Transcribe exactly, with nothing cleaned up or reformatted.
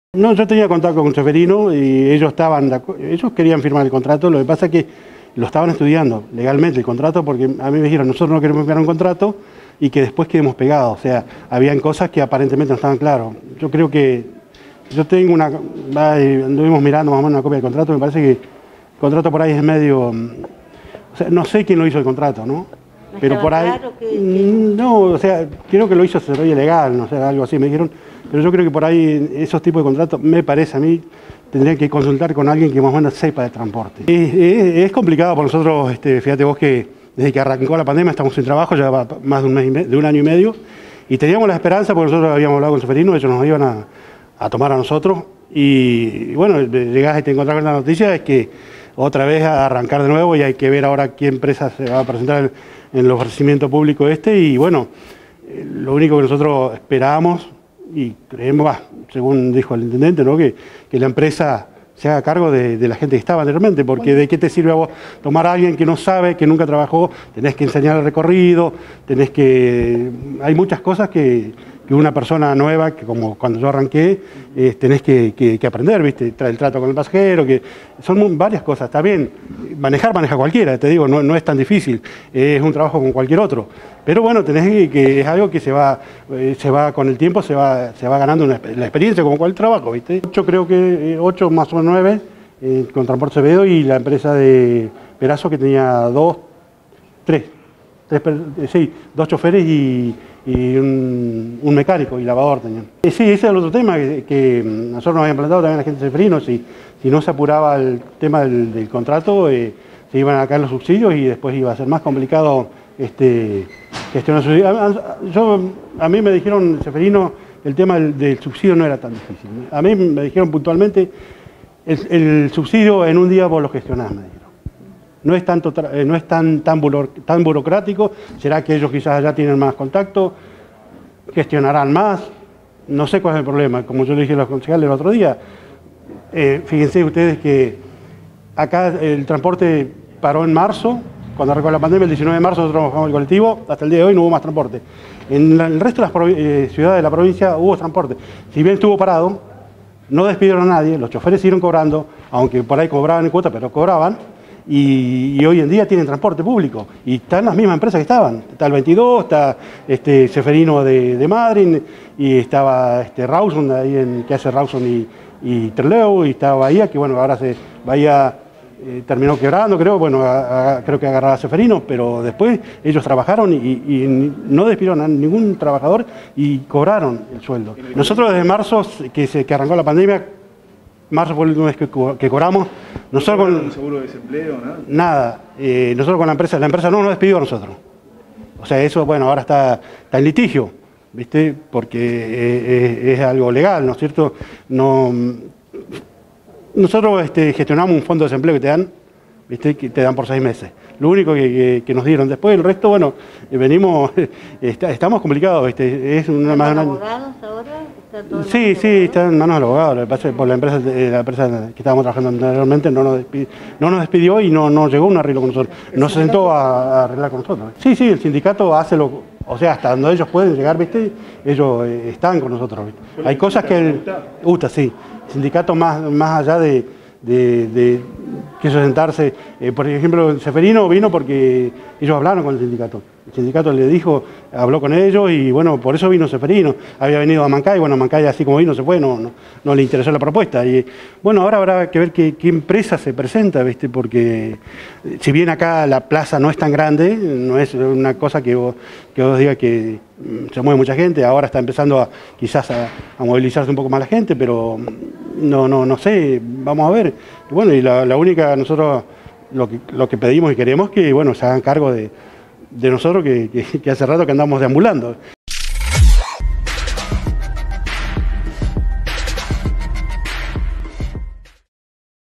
No, yo tenía contacto con Ceferino y ellos estaban, ellos querían firmar el contrato, lo que pasa es que lo estaban estudiando legalmente el contrato, porque a mí me dijeron, nosotros no queremos firmar un contrato y que después quedemos pegados, o sea, habían cosas que aparentemente no estaban claras. Yo creo que, yo tengo una, anduvimos mirando más o menos una copia del contrato, me parece que el contrato por ahí es medio, o sea, no sé quién lo hizo el contrato, ¿no? Pero por ahí, claro que, que... no, o sea, creo que lo hizo asesoría legal, no sé, algo así, me dijeron, pero yo creo que por ahí esos tipos de contratos, me parece a mí, tendrían que consultar con alguien que más o menos sepa de transporte. Es, es, es complicado para nosotros, este, fíjate vos que desde que arrancó la pandemia estamos sin trabajo, ya va más de un, mes y de un año y medio, y teníamos la esperanza, porque nosotros habíamos hablado con Ceferino, ellos nos iban a, a tomar a nosotros, y bueno, llegás y te encontrás con la noticia, es que otra vez a arrancar de nuevo y hay que ver ahora qué empresa se va a presentar en, en el ofrecimiento público este, y bueno, lo único que nosotros esperamos y creemos, bah, según dijo el intendente, ¿no? que, que la empresa se haga cargo de, de la gente que estaba anteriormente, porque ¿de qué te sirve a vos tomar a alguien que no sabe, que nunca trabajó? Tenés que enseñar el recorrido, tenés que... hay muchas cosas que, que una persona nueva, que como cuando yo arranqué, eh, tenés que, que, que aprender, ¿viste? El trato con el pasajero, que son varias cosas. Está bien, manejar, maneja cualquiera, te digo, no, no es tan difícil, es un trabajo como cualquier otro. Pero bueno, tenés que, que es algo que se va, eh, se va con el tiempo, se va, se va ganando una, la experiencia como cualquier trabajo, ¿viste? Yo creo que ocho más o menos nueve eh, con Transporte Acevedo y la empresa de Perazo que tenía dos, tres, tres sí, dos choferes y, y un, un mecánico y lavador tenían. Eh, sí, ese es el otro tema que, que nosotros nos habían planteado también la gente de Ceferino, si, si no se apuraba el tema del, del contrato, eh, se iban a caer los subsidios y después iba a ser más complicado este, gestionar subsidios. A, yo, a mí me dijeron, Ceferino, el tema del, del subsidio no era tan difícil. A mí me dijeron puntualmente, el, el subsidio en un día vos lo gestionás, me dijeron. No es, tanto, no es tan, tan, tan burocrático, será que ellos quizás ya tienen más contacto, gestionarán más, no sé cuál es el problema. Como yo le dije a los concejales el otro día, eh, fíjense ustedes que acá el transporte paró en marzo, cuando arrancó la pandemia, el diecinueve de marzo nosotros trabajamos el colectivo, hasta el día de hoy no hubo más transporte. En la, el resto de las eh, ciudades de la provincia hubo transporte. Si bien estuvo parado, no despidieron a nadie, los choferes siguieron cobrando, aunque por ahí cobraban en cuota, pero cobraban, y, y hoy en día tienen transporte público. Y están las mismas empresas que estaban. Está el veintidós, está este Ceferino de, de Madrid, y estaba este Rawson, ahí en, que hace Rawson y, y Trelew, y estaba Bahía, que bueno, ahora se Bahía... Eh, terminó quebrando, creo, bueno, a, a, creo que agarraba a Ceferino, pero después ellos trabajaron y, y no despidieron a ningún trabajador y cobraron el sueldo. Nosotros desde marzo, que, se, que arrancó la pandemia, marzo fue el último mes que, que cobramos, nosotros con... ¿Un seguro de desempleo? Nada, nada eh, nosotros con la empresa, la empresa no nos despidió a nosotros. O sea, eso, bueno, ahora está, está en litigio, ¿viste? Porque eh, es, es algo legal, ¿no es cierto? No... Nosotros este, gestionamos un fondo de desempleo que te dan, ¿viste? Que te dan por seis meses. Lo único que, que, que nos dieron. Después el resto, bueno, venimos, está, estamos complicados, ¿viste? Es una, ¿Están más, abogados ahora? ¿Está todo sí, sí, está en manos de los abogados. Lo que pasa es que por la empresa, la empresa que estábamos trabajando anteriormente no nos despidió, no nos despidió y no, no llegó a un arreglo con nosotros. No se sentó a, a arreglar con nosotros. Sí, sí, el sindicato hace lo... O sea, hasta donde ellos pueden llegar, ¿viste? Ellos eh, están con nosotros, ¿viste? Hay cosas que... El, U T A, sí. Sindicato más, más allá de, de, de quiso sentarse, eh, por ejemplo, Ceferino vino porque ellos hablaron con el sindicato. El sindicato le dijo, habló con ellos y bueno, por eso vino Ceferino. Había venido a Mancay, bueno, Mancay así como vino se fue, no, no, no le interesó la propuesta. Y bueno, ahora habrá que ver qué, qué empresa se presenta, ¿viste? Porque si bien acá la plaza no es tan grande, no es una cosa que vos, que vos digas que se mueve mucha gente, ahora está empezando a quizás a, a movilizarse un poco más la gente, pero no, no, no sé, vamos a ver. Bueno, y la, la única, nosotros lo que, lo que pedimos y queremos que, bueno, se hagan cargo de, de nosotros que, que, que hace rato que andamos deambulando.